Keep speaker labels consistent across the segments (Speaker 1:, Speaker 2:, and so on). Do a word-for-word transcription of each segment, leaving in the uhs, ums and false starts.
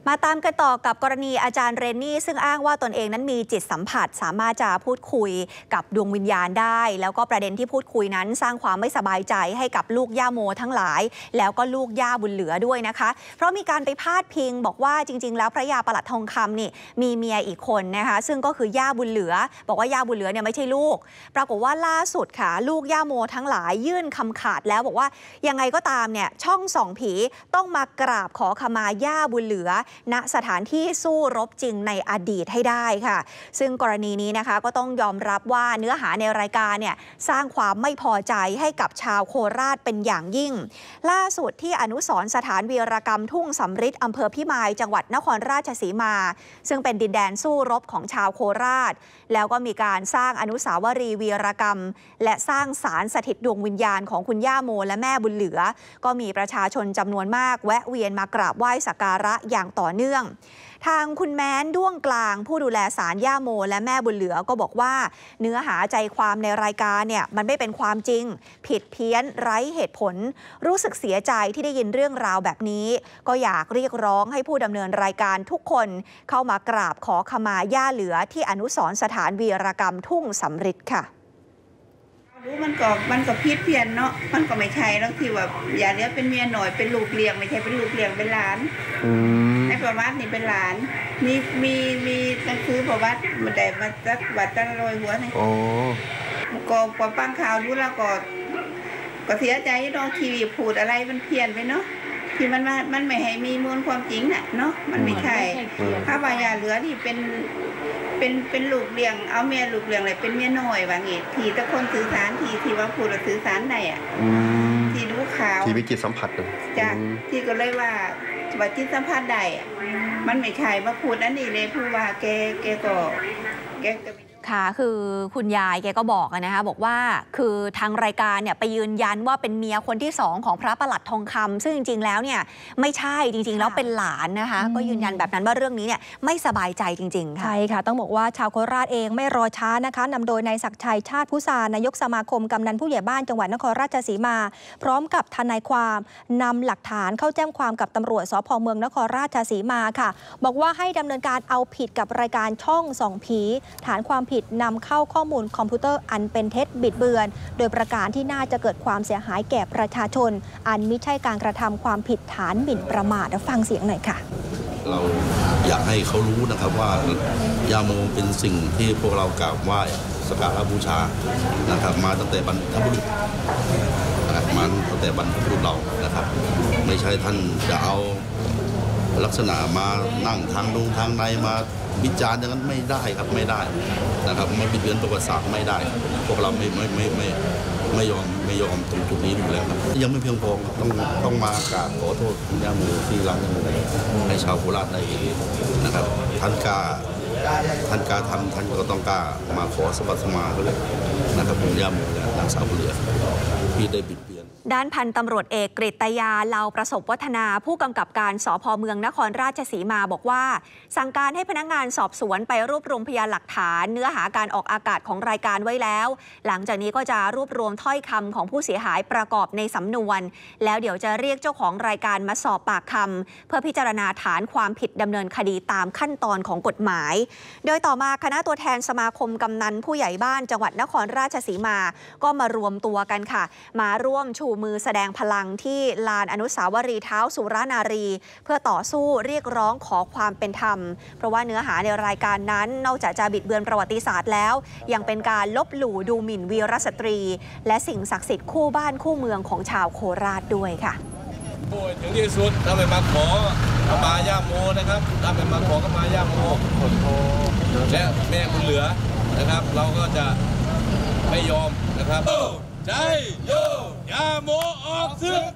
Speaker 1: มาตามกันต่อกับกรณีอาจารย์เรนนี่ซึ่งอ้างว่าตนเองนั้นมีจิตสัมผัสสามารถจะพูดคุยกับดวงวิญญาณได้แล้วก็ประเด็นที่พูดคุยนั้นสร้างความไม่สบายใจให้กับลูกย่าโมทั้งหลายแล้วก็ลูกย่าบุญเหลือด้วยนะคะเพราะมีการไปพาดพิงบอกว่าจริงๆแล้วพระยาประหลัดทองคำนี่มีเมียอีกคนนะคะซึ่งก็คือย่าบุญเหลือบอกว่าย่าบุญเหลือเนี่ยไม่ใช่ลูกปรากฏว่าล่าสุดค่ะลูกย่าโมทั้งหลายยื่นคำขาดแล้วบอกว่ายังไงก็ตามเนี่ยช่องส่องผีต้องมากราบขอขมาย่าบุญเหลือณสถานที่สู้รบจริงในอดีตให้ได้ค่ะซึ่งกรณีนี้นะคะก็ต้องยอมรับว่าเนื้อหาในรายการเนี่ยสร้างความไม่พอใจให้กับชาวโคราชเป็นอย่างยิ่งล่าสุดที่อนุสรณ์สถานวีรกรรมทุ่งสำริดอำเภอพิมายจังหวัดนครราชสีมาซึ่งเป็นดินแดนสู้รบของชาวโคราชแล้วก็มีการสร้างอนุสาวรีย์วีรกรรมและสร้างศาลสถิตดวงวิญญาณของคุณย่าโมและแม่บุญเหลือก็มีประชาชนจำนวนมากแวะเวียนมากราบไหว้สักการะอย่างต่อเนื่องทางคุณแม้นด้วงกลางผู้ดูแลศาลย่าโมและแม่บุญเหลือก็บอกว่าเนื้อหาใจความในรายการเนี่ยมันไม่เป็นความจริงผิดเพี้ยนไร้เหตุผลรู้สึกเสียใจที่ได้ยินเรื่องราวแบบนี้ก็อยากเรียกร้องให้ผู้ดำเนินรายการทุกคนเข้ามากราบขอขมาย่าเหลือที่อนุสรณ์สถานวีรกรรมทุ่งสำริดค่ะ
Speaker 2: รู้มันก็มันก็พิษเพี้ยนเนาะมันก็ไม่ใช่แล้วที่ว่าอย่าเลี้ยงเป็นเมียหน่อยเป็นลูกเลี้ยงไม่ใช่เป็นลูกเลี้ยงเป็นหลานในประวัตินี่เป็นหลานมีมีมีหนังสือประวัติมันได้มาจัดวัดจันลอยหัวนี่ก็พอฟังข่าวรู้แล้วก็ก็เสียใจน้องทีวีพูดอะไรมันเพี้ยนไปเนาะที่มันมันไม่ให้มีมูลความจริงน่ะเนาะมันไม่ใช่ถ้าว่าอย่าเหลือที่เป็นเป็นเป็นลูกเลี้ยงเอาเมียลูกเลี้ยงอะไรเป็นเมียน้อยว่างี้ทีตะคนสื่อสารทีที่ว่าพูดสื่อสารได้อ่ะที่รู้ข่าว
Speaker 3: ที่วิจิตสัมผัสเลย
Speaker 2: จ้ะที่ก็เลยว่าว่าจิตสัมผัสได้อ่ะมันไม่ใช่ว่าพูดนั่นนี่เลยพูดว่าแกแกก็แกก็
Speaker 1: ค่ะคือคุณยายแกก็บอกนะคะบอกว่าคือทางรายการเนี่ยไปยืนยันว่าเป็นเมียคนที่สองของพระประหลัดทองคำซึ่งจริงๆแล้วเนี่ยไม่ใช่จริงๆแล้วเป็นหลานนะคะก็ยืนยันแบบนั้นว่าเรื่องนี้เนี่ยไม่สบายใจจริงๆค่ะ
Speaker 4: ใช่ค่ะต้องบอกว่าชาวโคราชเองไม่รอช้านะคะนำโดยนายศักดิ์ชัยชาติพุทรานายกสมาคมกำนันผู้ใหญ่บ้านจังหวัดนครราชสีมาพร้อมกับทนายความนำหลักฐานเข้าแจ้งความกับตำรวจสภ.เมืองนครราชสีมาค่ะบอกว่าให้ดำเนินการเอาผิดกับรายการช่องส่องผีฐานความผิดนำเข้าข้อมูลคอมพิวเตอร์อันเป็นเท็จบิดเบือนโดยประการที่น่าจะเกิดความเสียหายแก่ประชาชนอันมิใช่การกระทำความผิดฐานหมิ่นประมาทฟังเสียงหน่อยค่ะ
Speaker 5: เราอยากให้เขารู้นะครับว่ายาโมเป็นสิ่งที่พวกเรากราบไหว้สักการะบูชานะครับมาตั้งแต่บรรพบุรุษนะครับมาตั้งแต่บรรพบุรุษเรานะครับไม่ใช่ท่านจะเอาลักษณะมานั่งทางลงทางในมาวิจารณ์อย่างนั้นไม่ได้ครับไม่ได้นะครับไม่บิดเบือนประวัติศาสตร์ไม่ได้พวกเราไม่ไม่ไม่ไม่ไม่ยอมไม่ยอมตรงจุดนี้อยู่แล้วครับยังไม่เพียงพอต้องต้องมากราบขอโทษคุณย่าโมที่ร้านย่าโมให้ชาวโคราชได้เห็นนะครับท่านกล้าท่านกล้าทำท่านก็ต้องกล้ามาขอสบัติสมาก็เลยนะครับคุณย่าโมและนางสาวบุญเหลือที่ได้บิดเบือน
Speaker 1: ด้านพันตำรวจเอกกฤตยาเลาประสบวัฒนาผู้กำกับการสภ.เมืองนครราชสีมาบอกว่าสั่งการให้พนักงานสอบสวนไปรวบรวมพยานหลักฐานเนื้อหาการออกอากาศของรายการไว้แล้วหลังจากนี้ก็จะรวบรวมถ้อยคำของผู้เสียหายประกอบในสำนวนแล้วเดี๋ยวจะเรียกเจ้าของรายการมาสอบปากคำเพื่อพิจารณาฐานความผิดดำเนินคดีตามขั้นตอนของกฎหมายโดยต่อมาคณะตัวแทนสมาคมกำนันผู้ใหญ่บ้านจังหวัดนครราชสีมาก็มารวมตัวกันค่ะมาร่วมชูมือแสดงพลังที่ลานอนุสาวรีย์เท้าสุรนารีเพื่อต่อสู้เรียกร้องขอความเป็นธรรมเพราะว่าเนื้อหาในรายการนั้นนอกจากจะบิดเบือนประวัติศาสตร์แล้วยังเป็นการลบหลู่ดูหมิ่นวีรสตรีและสิ่งศักดิ์สิทธิ์คู่บ้านคู่เมืองของชาวโคราชด้วยค่ะ
Speaker 6: ถึงที่สุดถ้าไม่มาขอขมาย่าโมนะครับถ้าไม่มาขอขมาย่าโมและแม่บุญเหลือนะครับเราก็จะไม่ยอมนะครับใจโยยาโมออกศึก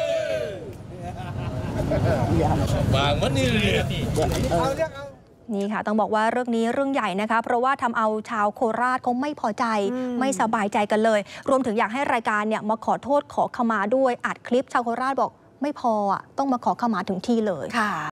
Speaker 6: บางมันนี่
Speaker 4: นี่ค่ะต้องบอกว่าเรื่องนี้เรื่องใหญ่นะคะเพราะว่าทำเอาชาวโคราชเขาไม่พอใจไม่สบายใจกันเลยรวมถึงอยากให้รายการเนี่ยมาขอโทษขอขมาด้วยอัดคลิปชาวโคราชบอกไม่พออ่ะต้องมาขอขมาถึงที่เลยค่ะ